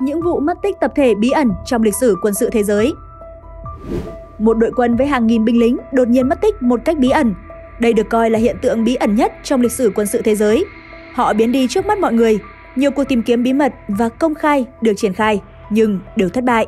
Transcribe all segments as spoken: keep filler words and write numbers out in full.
những vụ mất tích tập thể bí ẩn trong lịch sử quân sự thế giới. Một đội quân với hàng nghìn binh lính đột nhiên mất tích một cách bí ẩn. Đây được coi là hiện tượng bí ẩn nhất trong lịch sử quân sự thế giới. Họ biến đi trước mắt mọi người. Nhiều cuộc tìm kiếm bí mật và công khai được triển khai, nhưng đều thất bại.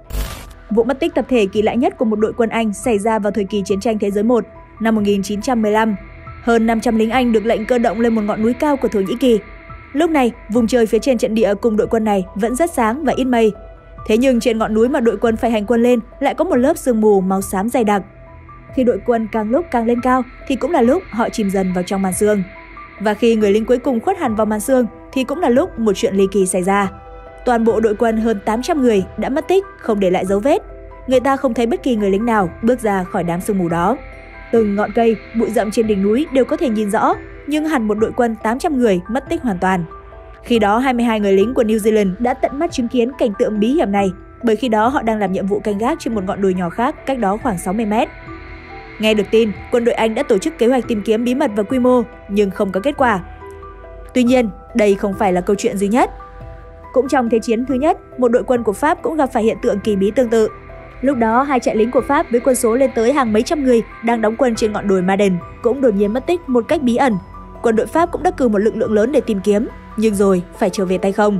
Vụ mất tích tập thể kỳ lạ nhất của một đội quân Anh xảy ra vào thời kỳ Chiến tranh Thế giới một, năm một nghìn chín trăm mười lăm. Hơn năm trăm lính Anh được lệnh cơ động lên một ngọn núi cao của Thổ Nhĩ Kỳ. Lúc này, vùng trời phía trên trận địa cùng đội quân này vẫn rất sáng và ít mây. Thế nhưng trên ngọn núi mà đội quân phải hành quân lên lại có một lớp sương mù màu xám dày đặc. Khi đội quân càng lúc càng lên cao thì cũng là lúc họ chìm dần vào trong màn sương. Và khi người lính cuối cùng khuất hẳn vào màn sương thì cũng là lúc một chuyện ly kỳ xảy ra. Toàn bộ đội quân hơn tám trăm người đã mất tích, không để lại dấu vết. Người ta không thấy bất kỳ người lính nào bước ra khỏi đám sương mù đó. Từng ngọn cây, bụi rậm trên đỉnh núi đều có thể nhìn rõ, nhưng hẳn một đội quân tám trăm người mất tích hoàn toàn. Khi đó, hai mươi hai người lính của New Zealand đã tận mắt chứng kiến cảnh tượng bí hiểm này, bởi khi đó họ đang làm nhiệm vụ canh gác trên một ngọn đồi nhỏ khác cách đó khoảng sáu mươi mét. Nghe được tin, quân đội Anh đã tổ chức kế hoạch tìm kiếm bí mật và quy mô, nhưng không có kết quả. Tuy nhiên, đây không phải là câu chuyện duy nhất. Cũng trong Thế chiến thứ nhất, một đội quân của Pháp cũng gặp phải hiện tượng kỳ bí tương tự. Lúc đó, hai trại lính của Pháp với quân số lên tới hàng mấy trăm người đang đóng quân trên ngọn đồi Madden cũng đột nhiên mất tích một cách bí ẩn. Quân đội Pháp cũng đã cử một lực lượng lớn để tìm kiếm, nhưng rồi phải trở về tay không.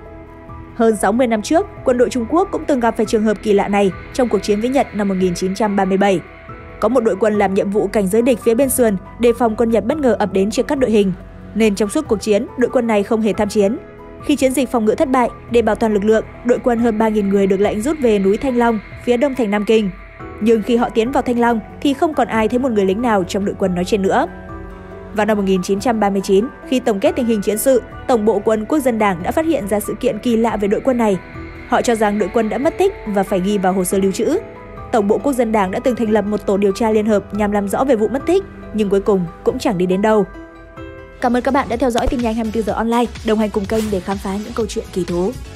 Hơn sáu mươi năm trước, quân đội Trung Quốc cũng từng gặp phải trường hợp kỳ lạ này trong cuộc chiến với Nhật năm một nghìn chín trăm ba mươi bảy. Có một đội quân làm nhiệm vụ cảnh giới địch phía bên sườn, đề phòng quân Nhật bất ngờ ập đến chia cắt đội hình, nên trong suốt cuộc chiến, đội quân này không hề tham chiến. Khi chiến dịch phòng ngự thất bại, để bảo toàn lực lượng, đội quân hơn ba nghìn người được lệnh rút về núi Thanh Long, phía đông thành Nam Kinh. Nhưng khi họ tiến vào Thanh Long thì không còn ai thấy một người lính nào trong đội quân nói trên nữa. Vào năm một nghìn chín trăm ba mươi chín, khi tổng kết tình hình chiến sự, Tổng bộ quân Quốc dân Đảng đã phát hiện ra sự kiện kỳ lạ về đội quân này. Họ cho rằng đội quân đã mất tích và phải ghi vào hồ sơ lưu trữ. Tổng bộ Quốc dân Đảng đã từng thành lập một tổ điều tra liên hợp nhằm làm rõ về vụ mất tích, nhưng cuối cùng cũng chẳng đi đến đâu. Cảm ơn các bạn đã theo dõi tin nhanh hai mươi tư giờ online, đồng hành cùng kênh để khám phá những câu chuyện kỳ thú.